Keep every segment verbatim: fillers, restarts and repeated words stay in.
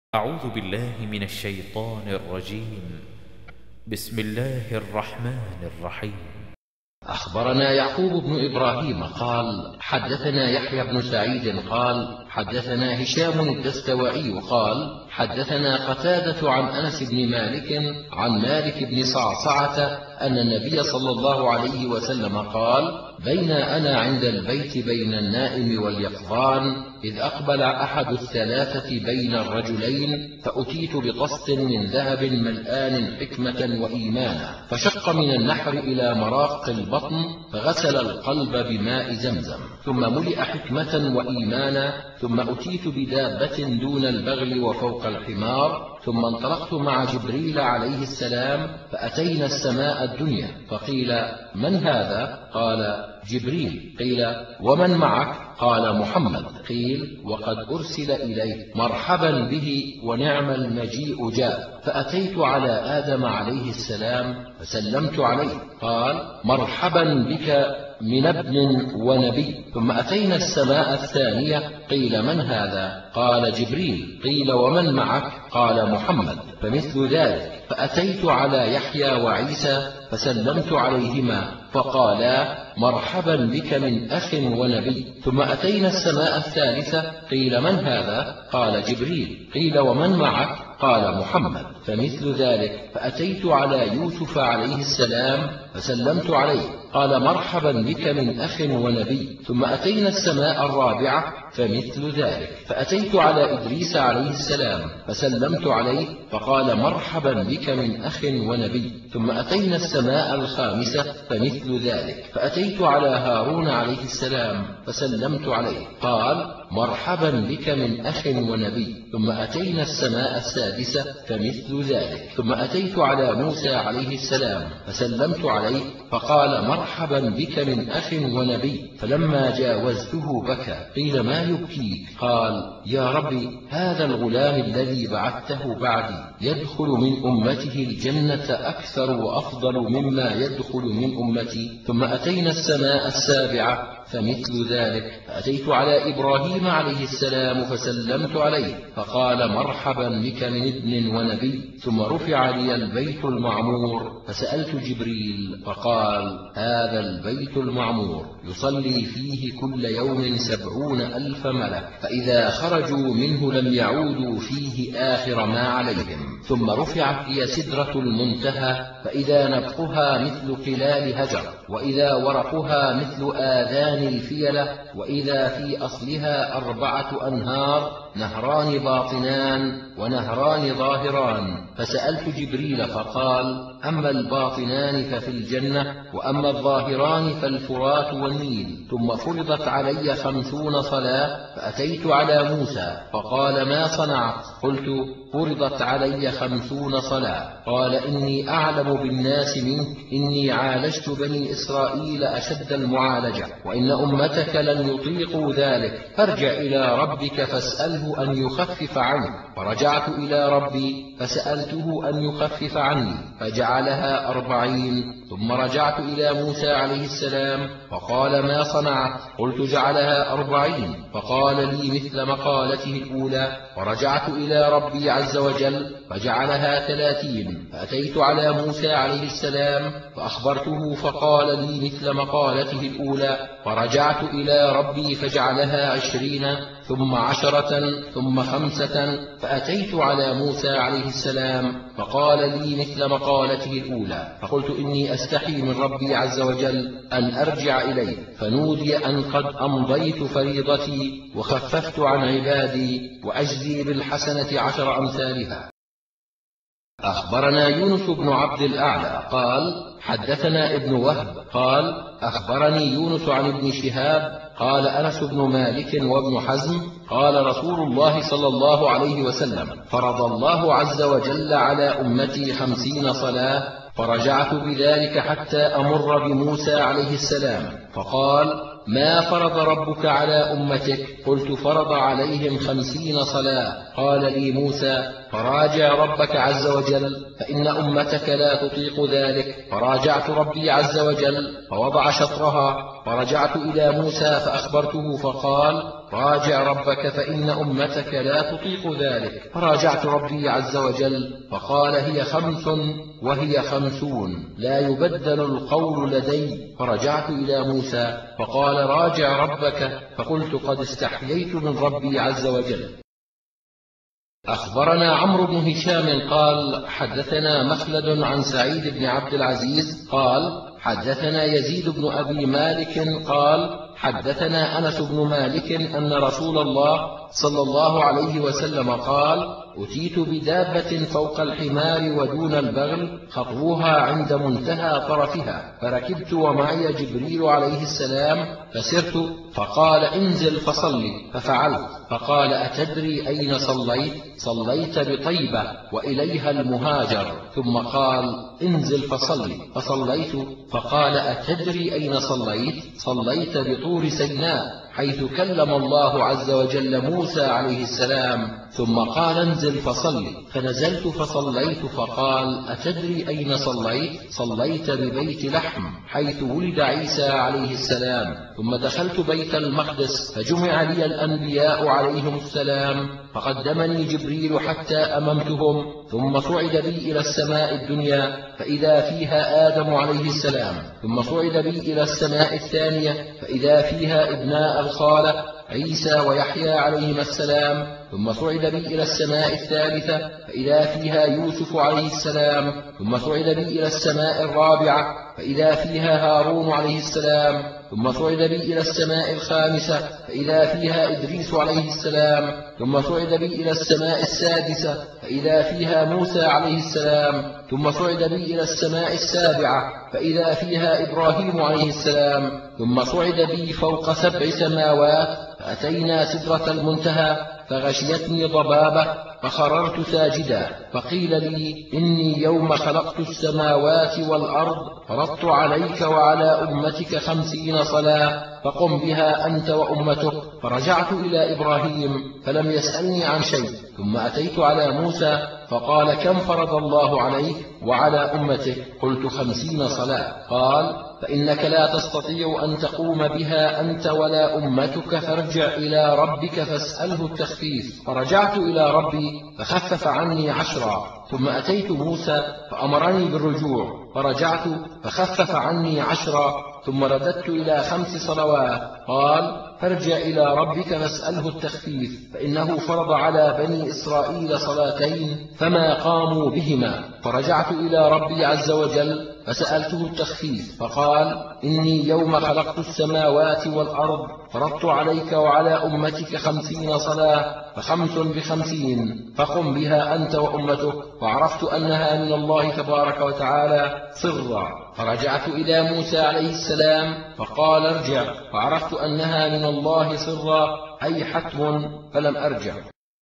أعوذ بالله من الشيطان الرجيم. بسم الله الرحمن الرحيم. أخبرنا يعقوب بن إبراهيم قال حدثنا يحيى بن سعيد قال حدثنا هشام الدستوائي قال حدثنا قتادة عن أنس بن مالك عن مالك بن صعصعة أن النبي صلى الله عليه وسلم قال بين أنا عند البيت بين النائم واليقظان إذ أقبل أحد الثلاثة بين الرجلين فأتيت بطست من ذهب ملآن حكمة وإيمانا فشق من النحر إلى مراق البطن فغسل القلب بماء زمزم ثم ملئ حكمة وإيمانا ثم أتيت بدابة دون البغل وفوق الحمار ثم انطلقت مع جبريل عليه السلام فأتينا السماء الدنيا فقيل من هذا؟ قال جبريل. قيل ومن معك؟ قال محمد. قيل وقد أرسل إليه مرحبا به ونعم المجيء جاء. فأتيت على آدم عليه السلام فسلمت عليه قال مرحبا بك من ابن ونبي. ثم أتينا السماء الثانية قيل من هذا؟ قال جبريل. قيل ومن معك؟ قال محمد. فمثل ذلك. فأتيت على يحيى وعيسى فسلمت عليهما فقالا مرحبا بك من أخ ونبي. ثم أتينا السماء الثالثة قيل من هذا؟ قال جبريل. قيل ومن معك؟ قال محمد. فمثل ذلك. فأتيت على يوسف عليه السلام فسلمت عليه قال مرحبا بك من أخ ونبي. ثم أتينا السماء الرابعة فمثل ذلك. فأتيت على إدريس عليه السلام فسلمت عليه فقال مرحبا بك من أخ ونبي. ثم أتينا السماء الخامسة فمثل ذلك. فأتيت على هارون عليه السلام فسلمت عليه قال مرحبا بك من أخ ونبي. ثم أتينا السماء السادسة فمثل ذلك. ثم أتيت على موسى عليه السلام فسلمت عليه فقال مرحبا بك من أخ ونبي. فلما جاوزته بكى. قيل ما يبكيك؟ قال يا ربي هذا الغلام الذي بعثته بعدي يدخل من أمته الجنة أكثر وأفضل مما يدخل من أمتي. ثم أتينا السماء السابعة فمثل ذلك. فأتيت على إبراهيم عليه السلام فسلمت عليه فقال مرحبا بك من ابن ونبي. ثم رفع لي البيت المعمور فسألت جبريل فقال هذا البيت المعمور يصلي فيه كل يوم سبعون ألف ملك فإذا خرجوا منه لم يعودوا فيه آخر ما عليهم. ثم رفعت لي سدرة المنتهى فإذا نبقها مثل قلال هجر وإذا ورقها مثل آذان الفيلة وإذا في أصلها أربعة أنهار نهران باطنان ونهران ظاهران. فسألت جبريل فقال أما الباطنان ففي الجنة وأما الظاهران فالفرات والنيل. ثم فرضت علي خمسون صلاة فأتيت على موسى فقال ما صنعت؟ قلت فرضت علي خمسون صلاة. قال إني أعلم بالناس منك إني عالجت بني إسرائيل أشد المعالجة وإن أمتك لن يطيقوا ذلك فارجع إلى ربك فاسأله أن يخفف عنك. فرجعت إلى ربي فسألته أن يخفف عني فجعلها أربعين. ثم رجعت إلى موسى عليه السلام فقال ما صنعت؟ قلت جعلها أربعين فقال لي مثل مقالته الأولى. ورجعت إلى ربي عز وجل فجعلها ثلاثين. فأتيت على موسى عليه السلام فأخبرته فقال لي مثل مقالته الأولى. فرجعت إلى ربي فجعلها عشرين ثم عشرة ثم خمسة. فأتيت على موسى عليه السلام فقال لي مثل مقالته الأولى. فقلت إني أستحي من ربي عز وجل أن أرجع إليه. فنودي أن قد أمضيت فريضتي وخففت عن عبادي وأجزي بالحسنة عشر أمثالها. أخبرنا يونس بن عبد الأعلى قال حدثنا ابن وهب قال أخبرني يونس عن ابن شهاب قال أنس بن مالك وابن حزم قال رسول الله صلى الله عليه وسلم فرض الله عز وجل على أمتي خمسين صلاة فرجعت بذلك حتى أمر بموسى عليه السلام فقال ما فرض ربك على أمتك؟ قلت فرض عليهم خمسين صلاة. قال لي موسى فراجع ربك عز وجل فإن أمتك لا تطيق ذلك. فراجعت ربي عز وجل فوضع شطرها فرجعت إلى موسى فأخبرته فقال: راجع ربك فإن أمتك لا تطيق ذلك. فراجعت ربي عز وجل فقال: هي خمس وهي خمسون لا يبدل القول لدي. فرجعت إلى موسى فقال: راجع ربك. فقلت: قد استحييت من ربي عز وجل. أخبرنا عمرو بن هشام قال: حدثنا مخلد عن سعيد بن عبد العزيز قال: حدثنا يزيد بن أبي مالك قال: حدثنا أنس بن مالك أن رسول الله صلى الله عليه وسلم قال: أتيت بدابة فوق الحمار ودون البغل خطوها عند منتهى طرفها، فركبت ومعي جبريل عليه السلام فسرت، فقال: انزل فصلي، ففعلت. فقال: أتدري أين صليت؟ صليت بطيبة وإليها المهاجر. ثم قال: انزل فصلي، فصليت. فقال: أتدري أين صليت؟ صليت بطور سيناء حيث كلم الله عز وجل موسى عليه السلام. ثم قال: انزل فصلي، فنزلت فصليت. فقال: أتدري أين صليت؟ صليت ببيت لحم حيث ولد عيسى عليه السلام. ثم دخلت بيت المقدس فجمع لي الأنبياء عليهم السلام، فقدمني جبريل حتى أممتهم، ثم صعد بي إلى السماء الدنيا فإذا فيها آدم عليه السلام، ثم صعد بي إلى السماء الثانية فإذا فيها ابناء الخالة عيسى ويحيى عليهما السلام، ثم صعد بي إلى السماء الثالثة فإذا فيها يوسف عليه السلام، ثم صعد بي إلى السماء الرابعة فإذا فيها هارون عليه السلام، ثم صعد بي إلى السماء الخامسة فإذا فيها إدريس عليه السلام، ثم صعد بي إلى السماء السادسة فإذا فيها موسى عليه السلام، ثم صعد بي إلى السماء السابعة فإذا فيها إبراهيم عليه السلام، ثم صعد بي فوق سبع سماوات فأتينا سدرة المنتهى فغشيتني ضبابة فخررت ساجدا، فقيل لي: إني يوم خلقت السماوات والأرض فرضت عليك وعلى أمتك خمسين صلاة فقم بها أنت وأمتك. فرجعت إلى إبراهيم فلم يسألني عن شيء، ثم أتيت على موسى فقال: كم فرض الله عليك وعلى أمتك؟ قلت: خمسين صلاة. قال: فإنك لا تستطيع أن تقوم بها أنت ولا أمتك، فارجع إلى ربك فاسأله التخفيف. فرجعت إلى ربي فخفف عني عشرا، ثم أتيت موسى فأمرني بالرجوع، فرجعت فخفف عني عشرا، ثم رددت إلى خمس صلوات. قال: فارجع إلى ربك فاسأله التخفيف، فإنه فرض على بني إسرائيل صلاتين فما قاموا بهما. فرجعت إلى ربي عز وجل فسألته التخفيف، فقال: إني يوم خلقت السماوات والأرض فرضت عليك وعلى أمتك خمسين صلاة، فخمس بخمسين فقم بها أنت وأمتك. وعرفت أنها من الله تبارك وتعالى سرا. فرجعت إلى موسى عليه السلام فقال: ارجع، وعرفت أنها من الله سرا أي حتم، فلم أرجع.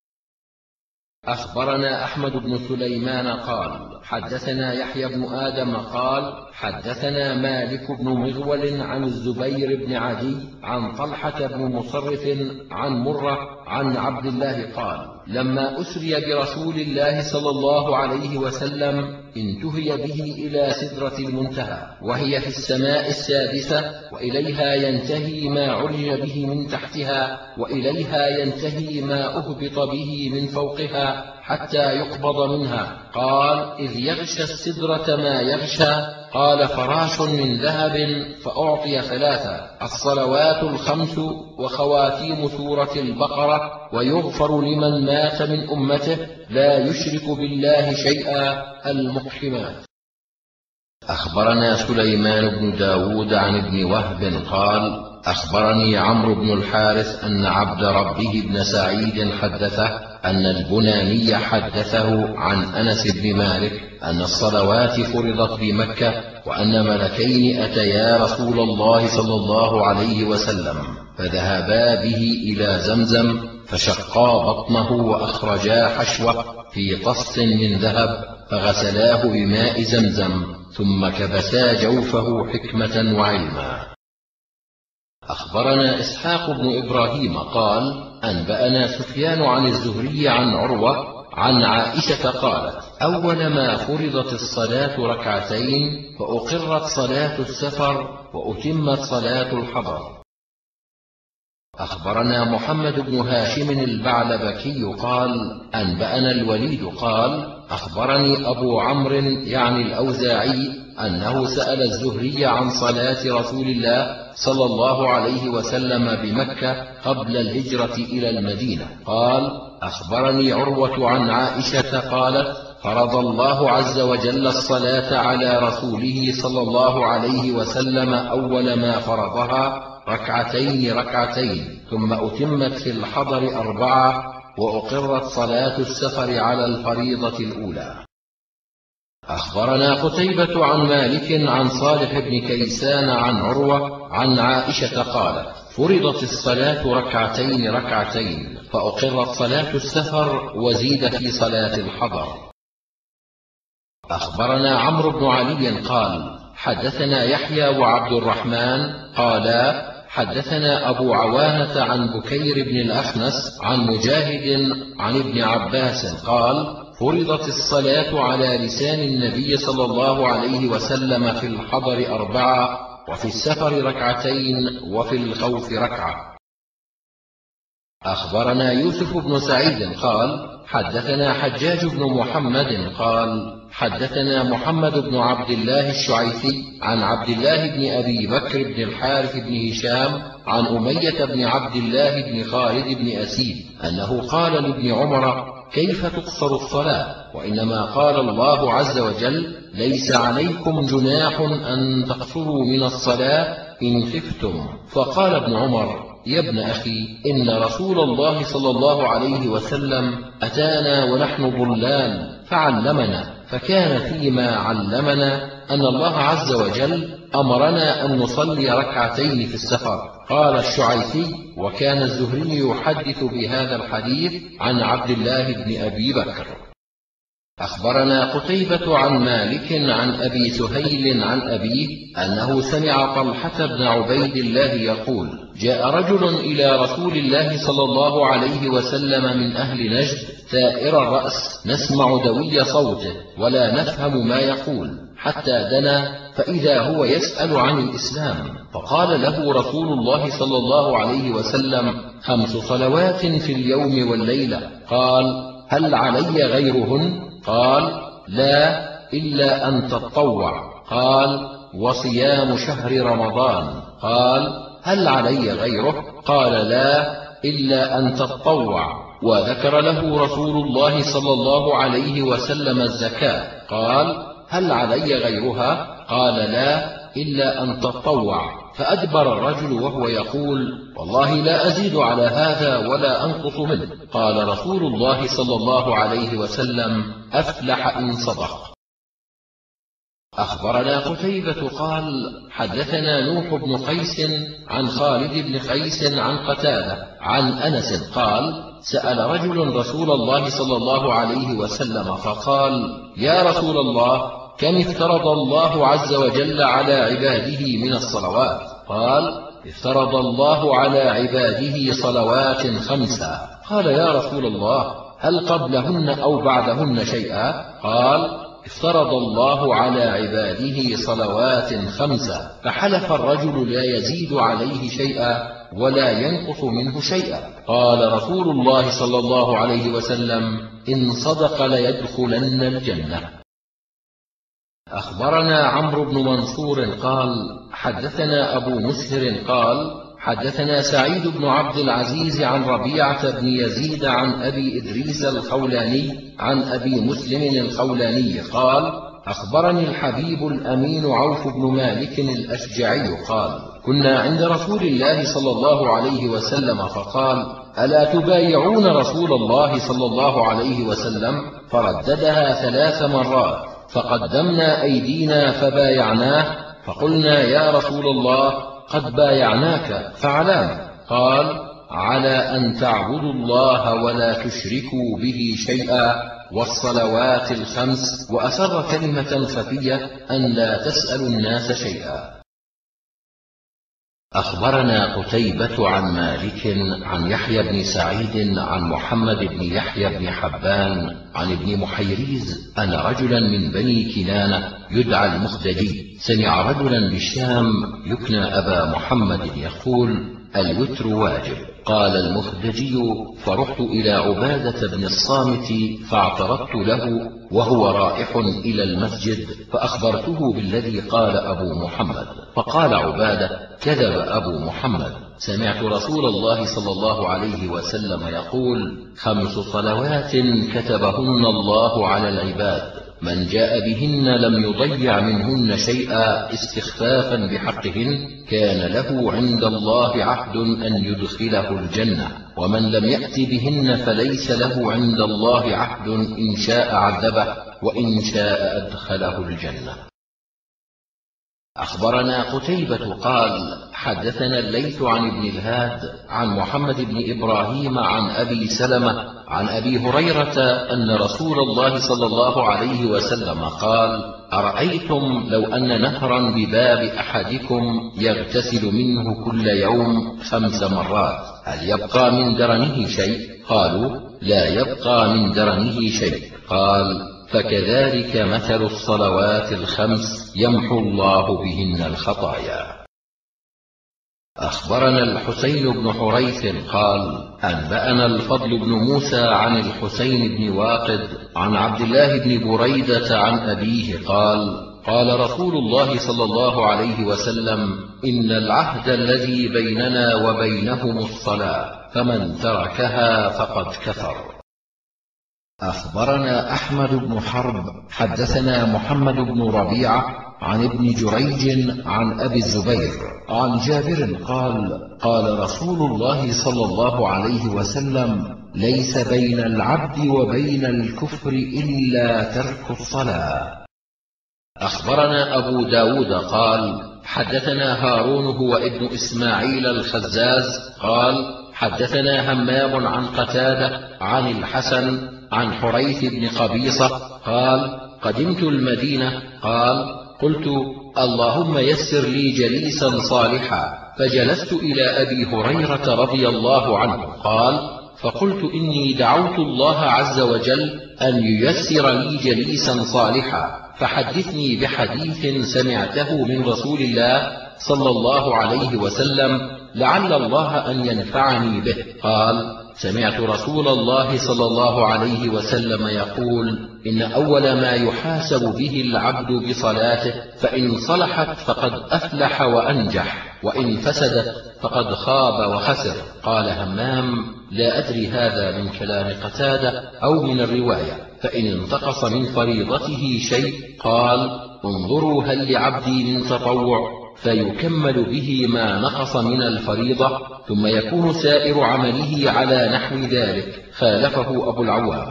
أخبرنا أحمد بن سليمان قال: حدثنا يحيى بن آدم قال: حدثنا مالك بن مغول عن الزبير بن عدي عن طلحة بن مصرف عن مرة عن عبد الله قال: لما أسري برسول الله صلى الله عليه وسلم انتهي به إلى سدرة المنتهى، وهي في السماء السادسة، وإليها ينتهي ما عرج به من تحتها، وإليها ينتهي ما أهبط به من فوقها حتى يقبض منها. قال: إذ يغشى السدرة ما يغشى. قال: فراش من ذهب فأعطي ثلاثة: الصلوات الخمس وخواتيم سورة البقرة، ويغفر لمن مات من أمته لا يشرك بالله شيئا، المقحمات. أخبرنا سليمان بن داود عن ابن وهب قال: أخبرني عمرو بن الحارث أن عبد ربه بن سعيد حدثه أن البناني حدثه عن أنس بن مالك أن الصلوات فرضت بمكة، وأن ملكين أتيا رسول الله صلى الله عليه وسلم فذهبا به إلى زمزم فشقا بطنه وأخرجا حشوه في طست من ذهب فغسلاه بماء زمزم ثم كبسا جوفه حكمة وعلما. أخبرنا إسحاق بن إبراهيم قال: أنبأنا سفيان عن الزهري عن عروة عن عائشة قالت: أول ما فرضت الصلاة ركعتين، فأقرت صلاة السفر وأتمت صلاة الحضر. أخبرنا محمد بن هاشم البعلبكي قال: أنبأنا الوليد قال: أخبرني أبو عمرو يعني الأوزاعي أنه سأل الزهري عن صلاة رسول الله صلى الله عليه وسلم بمكة قبل الهجرة إلى المدينة. قال: أخبرني عروة عن عائشة قالت: فرض الله عز وجل الصلاة على رسوله صلى الله عليه وسلم أول ما فرضها ركعتين ركعتين، ثم أتمت في الحضر أربعة، وأقرت صلاة السفر على الفريضة الأولى. أخبرنا قتيبة عن مالك عن صالح بن كيسان عن عروة عن عائشة قالت: فرضت الصلاة ركعتين ركعتين، فأقرت صلاة السفر وزيد في صلاة الحضر. أخبرنا عمرو بن علي قال: حدثنا يحيى وعبد الرحمن قالا: حدثنا أبو عوانة عن بكير بن الأخنس عن مجاهد عن ابن عباس قال: فرضت الصلاة على لسان النبي صلى الله عليه وسلم في الحضر أربعة، وفي السفر ركعتين، وفي الخوف ركعة. أخبرنا يوسف بن سعيد قال: حدثنا حجاج بن محمد قال: حدثنا محمد بن عبد الله الشعيثي عن عبد الله بن أبي بكر بن الحارث بن هشام عن أمية بن عبد الله بن خالد بن أسيد أنه قال لابن عمر: كيف تقصر الصلاة؟ وإنما قال الله عز وجل: ليس عليكم جناح أن تقصروا من الصلاة إن خفتم. فقال ابن عمر: يا ابن أخي، إن رسول الله صلى الله عليه وسلم أتانا ونحن ضلال فعلمنا، فكان فيما علمنا أن الله عز وجل أمرنا أن نصلي ركعتين في السفر. قال الشعيثي: وكان الزهري يحدث بهذا الحديث عن عبد الله بن أبي بكر. أخبرنا قتيبة عن مالك عن أبي سهيل عن أبيه أنه سمع طلحة بن عبيد الله يقول: جاء رجل إلى رسول الله صلى الله عليه وسلم من أهل نجد ثائر الرأس، نسمع دوي صوته ولا نفهم ما يقول، حتى دنا فإذا هو يسأل عن الإسلام. فقال له رسول الله صلى الله عليه وسلم: خمس صلوات في اليوم والليلة. قال: هل علي غيرهن؟ قال: لا، إلا أن تتطوع. قال: وصيام شهر رمضان. قال: هل علي غيره؟ قال: لا، إلا أن تتطوع. وذكر له رسول الله صلى الله عليه وسلم الزكاة. قال: هل علي غيرها؟ قال: لا، إلا أن تتطوع. فأدبر الرجل وهو يقول: والله لا أزيد على هذا ولا أنقص منه. قال رسول الله صلى الله عليه وسلم: أفلح إن صدق. أخبرنا قتيبة قال: حدثنا نوح بن قيس عن خالد بن قيس عن قتادة عن أنس قال: سأل رجل رسول الله صلى الله عليه وسلم فقال: يا رسول الله، كم افترض الله عز وجل على عباده من الصلوات؟ قال: افترض الله على عباده صلوات خمسة. قال: يا رسول الله، هل قبلهن أو بعدهن شيئا؟ قال: افترض الله على عباده صلوات خمسة. فحلف الرجل لا يزيد عليه شيئا ولا ينقص منه شيئا. قال رسول الله صلى الله عليه وسلم: إن صدق ليدخلن الجنة. أخبرنا عمرو بن منصور قال: حدثنا أبو مسهر قال: حدثنا سعيد بن عبد العزيز عن ربيعة بن يزيد عن أبي إدريس الخولاني عن أبي مسلم الخولاني قال: أخبرني الحبيب الأمين عوف بن مالك الأشجعي قال: كنا عند رسول الله صلى الله عليه وسلم فقال: ألا تبايعون رسول الله صلى الله عليه وسلم؟ فرددها ثلاث مرات، فقدمنا أيدينا فبايعناه، فقلنا: يا رسول الله، قد بايعناك، فعلام؟ قال: على أن تعبدوا الله ولا تشركوا به شيئا، والصلوات الخمس، وأسر كلمة خفية: أن لا تسألوا الناس شيئا. أخبرنا قتيبة عن مالك عن يحيى بن سعيد عن محمد بن يحيى بن حبان عن ابن محيريز أن رجلا من بني كنانة يدعى المخدجي سمع رجلا بالشام يكنى أبا محمد يقول: الوتر واجب. قال المخدجي: فرحت إلى عبادة بن الصامت فاعترضت له وهو رائح إلى المسجد، فأخبرته بالذي قال أبو محمد، فقال عبادة: كذب أبو محمد، سمعت رسول الله صلى الله عليه وسلم يقول: خمس صلوات كتبهن الله على العباد، من جاء بهن لم يضيع منهن شيئا استخفافا بحقهن كان له عند الله عهد أن يدخله الجنة، ومن لم يأت بهن فليس له عند الله عهد إن شاء عذبه وإن شاء أدخله الجنة. أخبرنا قتيبة قال: حدثنا الليث عن ابن الهاد عن محمد بن إبراهيم عن أبي سلمة عن أبي هريرة أن رسول الله صلى الله عليه وسلم قال: أرأيتم لو أن نهرا بباب أحدكم يغتسل منه كل يوم خمس مرات هل يبقى من درنه شيء؟ قالوا: لا يبقى من درنه شيء. قال: فكذلك مثل الصلوات الخمس يمحو الله بهن الخطايا. أخبرنا الحسين بن حريث قال: أنبأنا الفضل بن موسى عن الحسين بن واقد عن عبد الله بن بريدة عن أبيه قال: قال رسول الله صلى الله عليه وسلم: إن العهد الذي بيننا وبينهم الصلاة، فمن تركها فقد كفر. أخبرنا أحمد بن حرب حدثنا محمد بن ربيعة عن ابن جريج عن أبي الزبير عن جابر قال: قال رسول الله صلى الله عليه وسلم: ليس بين العبد وبين الكفر إلا ترك الصلاة. أخبرنا أبو داود قال: حدثنا هارون هو ابن إسماعيل الخزاز قال: حدثنا همام عن قتادة عن الحسن عن حريث بن قبيصة قال: قدمت المدينة. قال: قلت: اللهم يسر لي جليسا صالحا، فجلست إلى أبي هريرة رضي الله عنه. قال: فقلت: إني دعوت الله عز وجل أن ييسر لي جليسا صالحا، فحدثني بحديث سمعته من رسول الله صلى الله عليه وسلم لعل الله أن ينفعني به. قال: سمعت رسول الله صلى الله عليه وسلم يقول: إن أول ما يحاسب به العبد بصلاته، فإن صلحت فقد أفلح وأنجح، وإن فسدت فقد خاب وخسر. قال همام: لا أدري هذا من كلام قتادة أو من الرواية، فإن انتقص من فريضته شيء قال: انظروا هل لعبدي من تطوع فيكمل به ما نقص من الفريضة، ثم يكون سائر عمله على نحو ذلك. خالفه أبو العوام.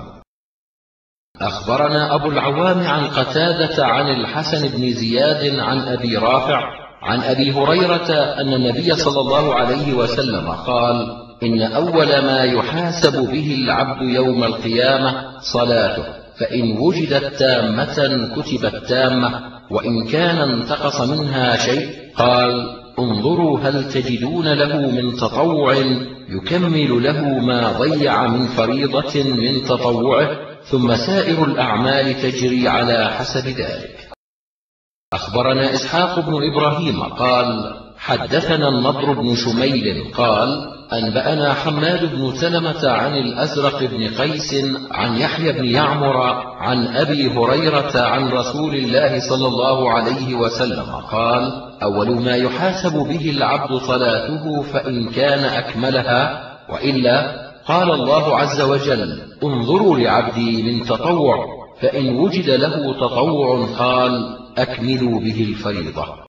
أخبرنا أبو العوام عن قتادة عن الحسن بن زياد عن أبي رافع عن أبي هريرة أن النبي صلى الله عليه وسلم قال: إن أول ما يحاسب به العبد يوم القيامة صلاته، فإن وجدت تامة كتبت تامة، وإن كان انتقص منها شيء قال: انظروا هل تجدون له من تطوع يكمل له ما ضيع من فريضة من تطوعه، ثم سائر الأعمال تجري على حسب ذلك. أخبرنا إسحاق بن إبراهيم قال: حدثنا النضر بن شميل قال: أنبأنا حماد بن سلمة عن الأزرق بن قيس عن يحيى بن يعمر عن أبي هريرة عن رسول الله صلى الله عليه وسلم قال: أول ما يحاسب به العبد صلاته، فإن كان أكملها، وإلا قال الله عز وجل: انظروا لعبدي من تطوع، فإن وجد له تطوع قال: أكملوا به الفريضة.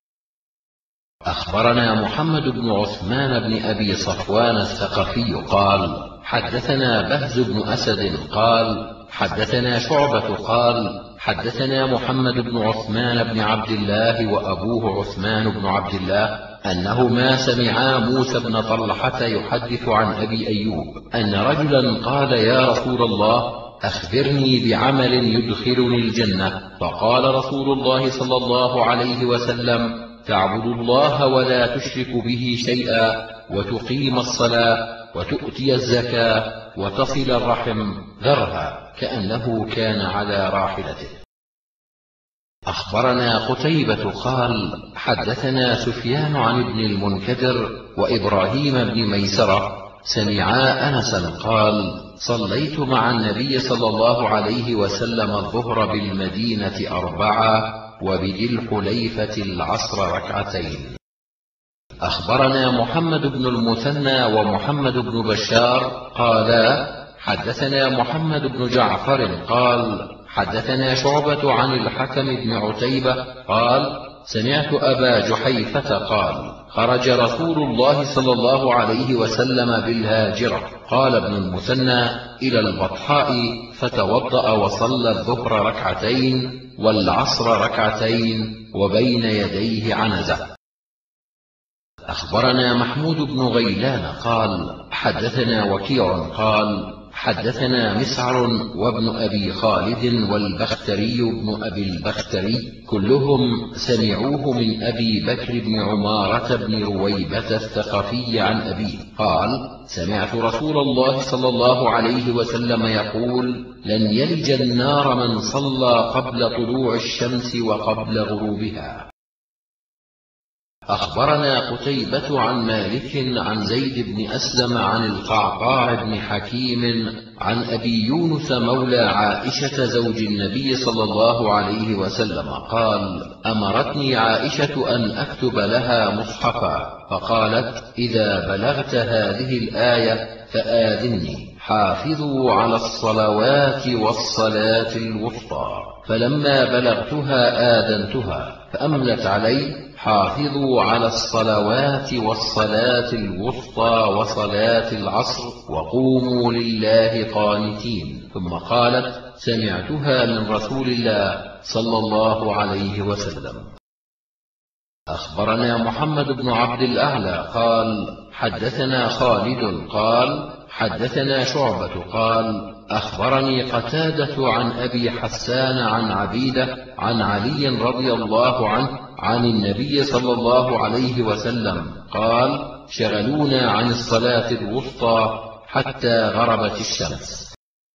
أخبرنا محمد بن عثمان بن أبي صفوان الثقفي قال: حدثنا بهز بن أسد قال: حدثنا شعبة قال: حدثنا محمد بن عثمان بن عبد الله وأبوه عثمان بن عبد الله أنهما سمعا موسى بن طلحة يحدث عن أبي أيوب أن رجلا قال: يا رسول الله، أخبرني بعمل يدخلني الجنة. فقال رسول الله صلى الله عليه وسلم: تعبد الله ولا تشرك به شيئا، وتقيم الصلاة، وتؤتي الزكاة، وتصل الرحم، ذرها كأنه كان على راحلته. أخبرنا قتيبة قال حدثنا سفيان عن ابن المنكدر وإبراهيم بن ميسرة سمعا أنسا قال صليت مع النبي صلى الله عليه وسلم الظهر بالمدينة أربعة، وبذي الحليفة العصر ركعتين. أخبرنا محمد بن المثنى ومحمد بن بشار قالا حدثنا محمد بن جعفر قال حدثنا شعبة عن الحكم بن عتيبة قال سمعت أبا جحيفة قال خرج رسول الله صلى الله عليه وسلم بالهاجرة. قال ابن المثنى إلى البطحاء فتوضأ وصلى الظهر ركعتين والعصر ركعتين وبين يديه عنزة. أخبرنا محمود بن غيلان قال حدثنا وكيع قال حدثنا مسعر وابن أبي خالد والبختري بن أبي البختري كلهم سمعوه من أبي بكر بن عمارة بن رويبة الثقفي عن أبيه قال سمعت رسول الله صلى الله عليه وسلم يقول لن يلج النار من صلى قبل طلوع الشمس وقبل غروبها. أخبرنا قتيبة عن مالك عن زيد بن أسلم عن القعقاع بن حكيم عن أبي يونس مولى عائشة زوج النبي صلى الله عليه وسلم قال أمرتني عائشة أن أكتب لها مصحفا فقالت إذا بلغت هذه الآية فآذني حافظوا على الصلوات والصلاة الوسطى، فلما بلغتها آذنتها فأملت علي حافظوا على الصلوات والصلاة الوسطى وصلاة العصر وقوموا لله قانتين، ثم قالت سمعتها من رسول الله صلى الله عليه وسلم. أخبرنا محمد بن عبد الأعلى قال حدثنا خالد قال حدثنا شعبة قال أخبرني قتادة عن أبي حسان عن عبيدة عن علي رضي الله عنه عن النبي صلى الله عليه وسلم قال شغلونا عن الصلاة الوسطى حتى غربت الشمس.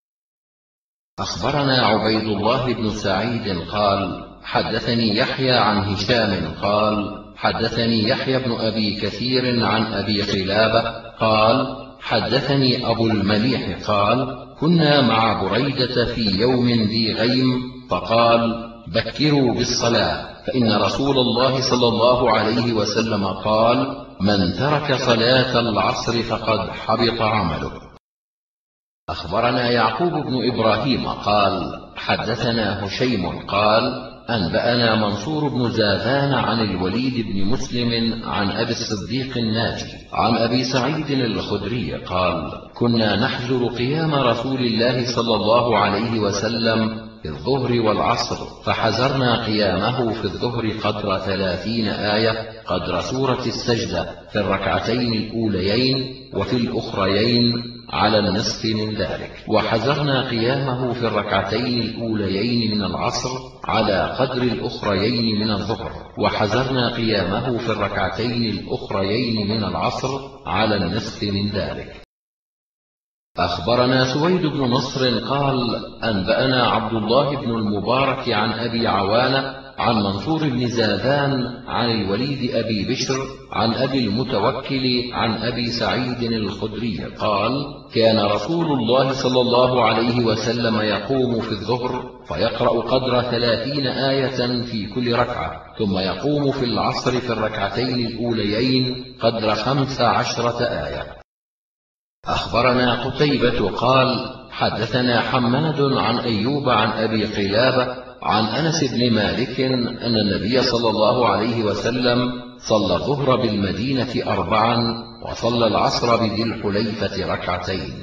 أخبرنا عبيد الله بن سعيد قال حدثني يحيى عن هشام قال حدثني يحيى بن أبي كثير عن أبي قلابة قال حدثني أبو المليح قال كنا مع بريدة في يوم ذي غيم فقال بكروا بالصلاة فإن رسول الله صلى الله عليه وسلم قال من ترك صلاة العصر فقد حبط عمله. أخبرنا يعقوب بن إبراهيم قال حدثنا هشيم قال أنبأنا منصور بن زاذان عن الوليد بن مسلم عن أبي الصديق الناجي عن أبي سعيد الخدري قال كنا نحجر قيام رسول الله صلى الله عليه وسلم في الظهر والعصر فحزرنا قيامه في الظهر قدر ثلاثين آية قدر سورة السجدة في الركعتين الأوليين وفي الأخريين على النصف من ذلك، وحزرنا قيامه في الركعتين الأوليين من العصر على قدر الأخريين من الظهر، وحزرنا قيامه في الركعتين الأخريين من العصر على النصف من ذلك. أخبرنا سويد بن نصر قال أنبأنا عبد الله بن المبارك عن أبي عوانة عن منصور بن زاذان عن الوليد أبي بشر عن أبي المتوكل عن أبي سعيد الخدري قال كان رسول الله صلى الله عليه وسلم يقوم في الظهر فيقرأ قدر ثلاثين آية في كل ركعة، ثم يقوم في العصر في الركعتين الأوليين قدر خمس عشرة آية. أخبرنا قتيبة قال حدثنا حماد عن أيوب عن أبي قلابة عن أنس بن مالك أن النبي صلى الله عليه وسلم صلى الظهر بالمدينة أربعا وصلى العصر بذي الحليفة ركعتين.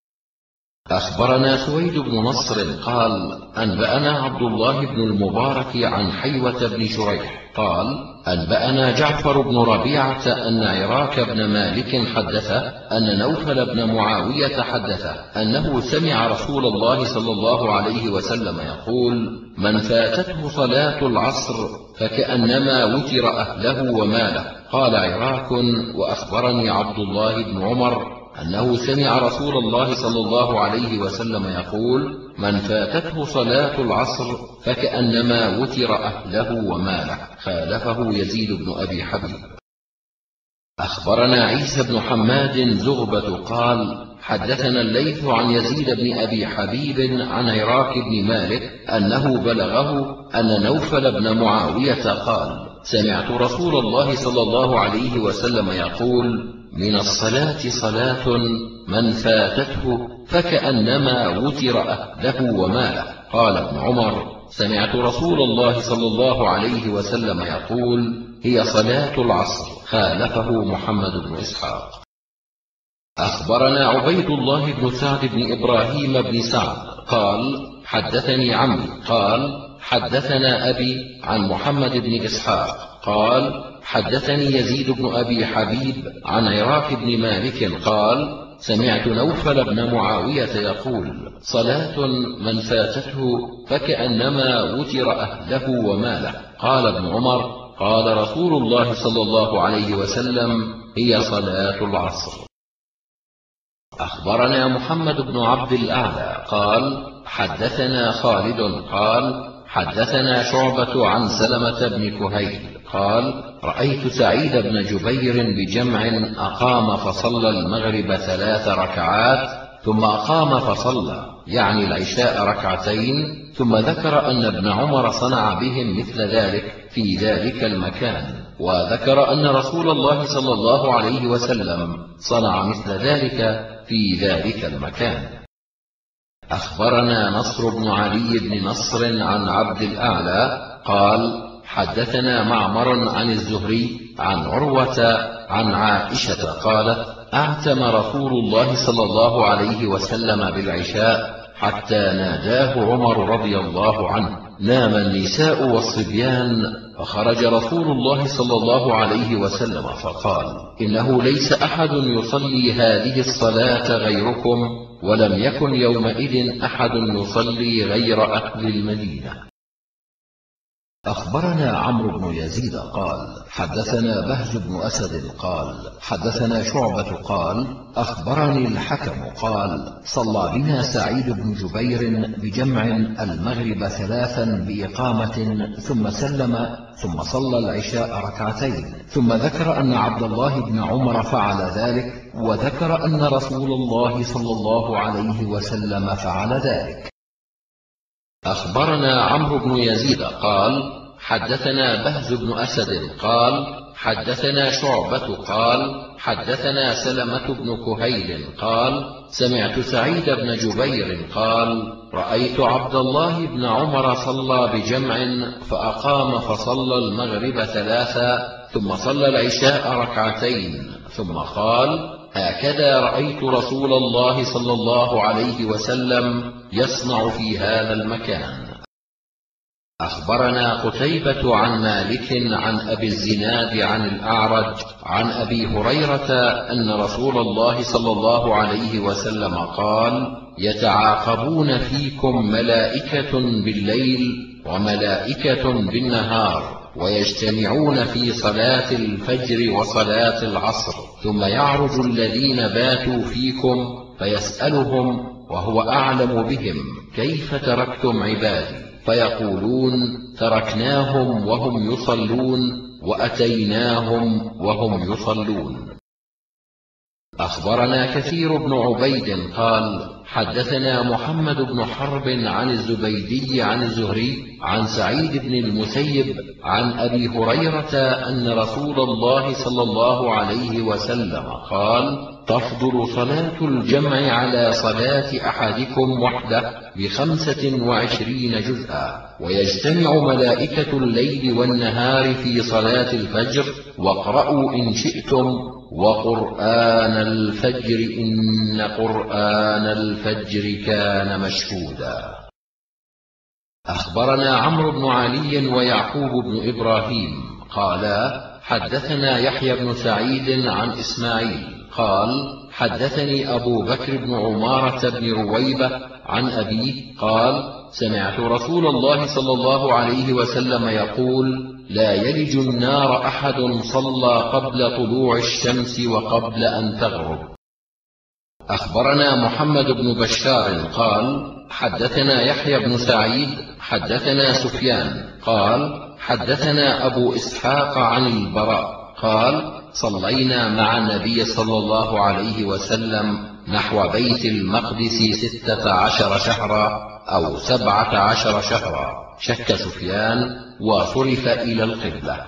أخبرنا سويد بن نصر قال أنبأنا عبد الله بن المبارك عن حيوة بن شريح قال: أنبأنا جعفر بن ربيعة أن عراك بن مالك حدثه أن نوفل بن معاوية حدثه أنه سمع رسول الله صلى الله عليه وسلم يقول: من فاتته صلاة العصر فكأنما وتر أهله وماله. قال عراك: وأخبرني عبد الله بن عمر أنه سمع رسول الله صلى الله عليه وسلم يقول: من فاتته صلاة العصر فكأنما وتر أهله وماله. خالفه يزيد بن أبي حبيب. أخبرنا عيسى بن حماد زغبة قال: حدثنا الليث عن يزيد بن أبي حبيب عن عراك بن مالك أنه بلغه أن نوفل بن معاوية قال: سمعت رسول الله صلى الله عليه وسلم يقول: من الصلاة صلاة من فاتته فكأنما وتر أهله وماله. قال ابن عمر: سمعت رسول الله صلى الله عليه وسلم يقول: هي صلاة العصر. خالفه محمد بن إسحاق. أخبرنا عبيد الله بن سعد بن إبراهيم بن سعد قال: حدثني عمي قال: حدثنا أبي عن محمد بن إسحاق قال: حدثني يزيد بن أبي حبيب عن عراك بن مالك قال: سمعت نوفل بن معاوية يقول: صلاة من فاتته فكأنما وتر أهله وماله. قال ابن عمر: قال رسول الله صلى الله عليه وسلم: هي صلاة العصر. أخبرنا محمد بن عبد الأعلى قال: حدثنا خالد قال: حدثنا شعبة عن سلمة بن كهيل قال: رأيت سعيد بن جبير بجمع أقام فصلى المغرب ثلاث ركعات ثم أقام فصلى، يعني العشاء ركعتين، ثم ذكر أن ابن عمر صنع بهم مثل ذلك في ذلك المكان، وذكر أن رسول الله صلى الله عليه وسلم صنع مثل ذلك في ذلك المكان. أخبرنا نصر بن علي بن نصر عن عبد الأعلى قال: حدثنا معمر عن الزهري عن عروة عن عائشة قالت: أعتم رسول الله صلى الله عليه وسلم بالعشاء حتى ناداه عمر رضي الله عنه: نام النساء والصبيان، فخرج رسول الله صلى الله عليه وسلم فقال: إنه ليس أحد يصلي هذه الصلاة غيركم، ولم يكن يومئذ أحد يصلي غير أهل المدينة. أخبرنا عمرو بن يزيد قال: حدثنا بهز بن أسد قال: حدثنا شعبة قال: أخبرني الحكم قال: صلى بنا سعيد بن جبير بجمع المغرب ثلاثا بإقامة ثم سلم ثم صلى العشاء ركعتين، ثم ذكر أن عبد الله بن عمر فعل ذلك، وذكر أن رسول الله صلى الله عليه وسلم فعل ذلك. أخبرنا عمرو بن يزيد قال: حدثنا بهز بن أسد قال: حدثنا شعبة قال: حدثنا سلمة بن كهيل قال: سمعت سعيد بن جبير قال: رأيت عبد الله بن عمر صلى بجمع فأقام فصلى المغرب ثلاثا ثم صلى العشاء ركعتين، ثم قال: هكذا رأيت رسول الله صلى الله عليه وسلم يصنع في هذا المكان. أخبرنا قتيبة عن مالك عن أبي الزناد عن الأعرج عن أبي هريرة أن رسول الله صلى الله عليه وسلم قال: يتعاقبون فيكم ملائكة بالليل وملائكة بالنهار، ويجتمعون في صلاة الفجر وصلاة العصر، ثم يعرج الذين باتوا فيكم فيسألهم وهو أعلم بهم: كيف تركتم عبادي؟ فيقولون: تركناهم وهم يصلون وأتيناهم وهم يصلون. أخبرنا كثير بن عبيد قال: حدثنا محمد بن حرب عن الزبيدي عن الزهري عن سعيد بن المسيب عن أبي هريرة أن رسول الله صلى الله عليه وسلم قال: تفضل صلاة الجمع على صلاة أحدكم وحده بخمسة وعشرين جزءا، ويجتمع ملائكة الليل والنهار في صلاة الفجر، واقرأوا إن شئتم: وقرآن الفجر إن قرآن الفجر كان مشهودا. أخبرنا عمرو بن علي ويعقوب بن إبراهيم قالا حدثنا يحيى بن سعيد عن إسماعيل قال حدثني أبو بكر بن عمارة بن رويبة عن أبيه قال سمعت رسول الله صلى الله عليه وسلم يقول لا يلج النار أحد صلى قبل طلوع الشمس وقبل أن تغرب. أخبرنا محمد بن بشار قال حدثنا يحيى بن سعيد حدثنا سفيان قال حدثنا أبو إسحاق عن البراء قال صلينا مع النبي صلى الله عليه وسلم نحو بيت المقدس ستة عشر شهرا أو سبعة عشر شهرا، شك سفيان وصرف إلى القبلة.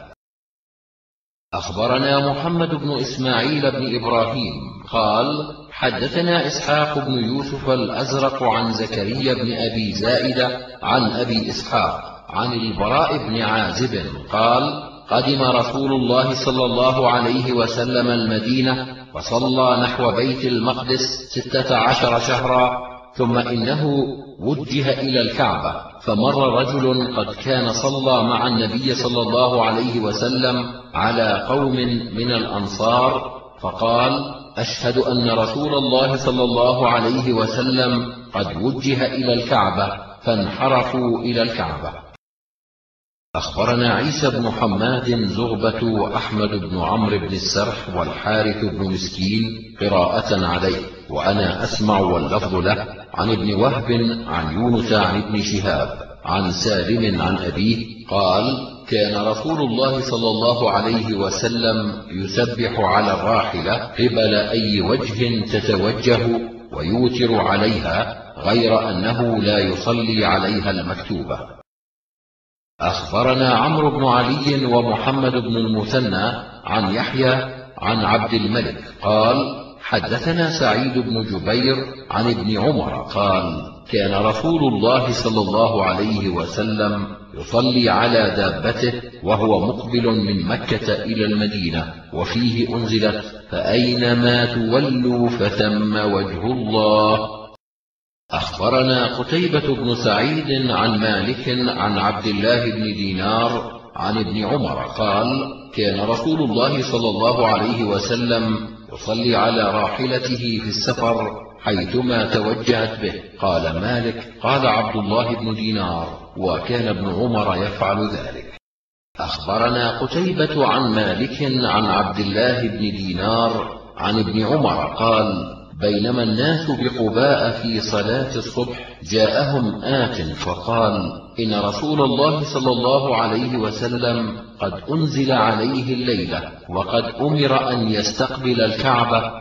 أخبرنا محمد بن إسماعيل بن إبراهيم قال حدثنا إسحاق بن يوسف الأزرق عن زكريا بن أبي زائدة عن أبي إسحاق عن البراء بن عازب قال قدم رسول الله صلى الله عليه وسلم المدينة وصلى نحو بيت المقدس ستة عشر شهرا، ثم إنه وجه إلى الكعبة، فمر رجل قد كان صلى مع النبي صلى الله عليه وسلم على قوم من الأنصار، فقال أشهد أن رسول الله صلى الله عليه وسلم قد وجه إلى الكعبة، فانحرفوا إلى الكعبة. أخبرنا عيسى بن حماد زغبة وأحمد بن عمرو بن السرح والحارث بن مسكين قراءة عليه، وأنا أسمع واللفظ له، عن ابن وهب عن يونس عن ابن شهاب عن سالم عن أبيه قال كان رسول الله صلى الله عليه وسلم يسبح على الراحلة قبل أي وجه تتوجه ويوتر عليها، غير أنه لا يصلي عليها المكتوبة. أخبرنا عمرو بن علي ومحمد بن المثنى عن يحيى عن عبد الملك قال حدثنا سعيد بن جبير عن ابن عمر قال كان رسول الله صلى الله عليه وسلم يصلي على دابته وهو مقبل من مكة إلى المدينة، وفيه أنزلت فأينما تولوا فثم وجه الله. أخبرنا قتيبة بن سعيد عن مالك عن عبد الله بن دينار عن ابن عمر قال كان رسول الله صلى الله عليه وسلم يصلي على راحلته في السفر حيثما توجهت به. قال مالك قال عبد الله بن دينار وكان ابن عمر يفعل ذلك. أخبرنا قتيبة عن مالك عن عبد الله بن دينار عن ابن عمر قال بينما الناس بقباء في صلاة الصبح جاءهم آت فقال إن رسول الله صلى الله عليه وسلم قد أنزل عليه الليلة وقد أمر أن يستقبل الكعبة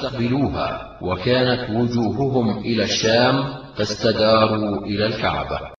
فاستقبلوها، وكانت وجوههم إلى الشام فاستداروا إلى الكعبة.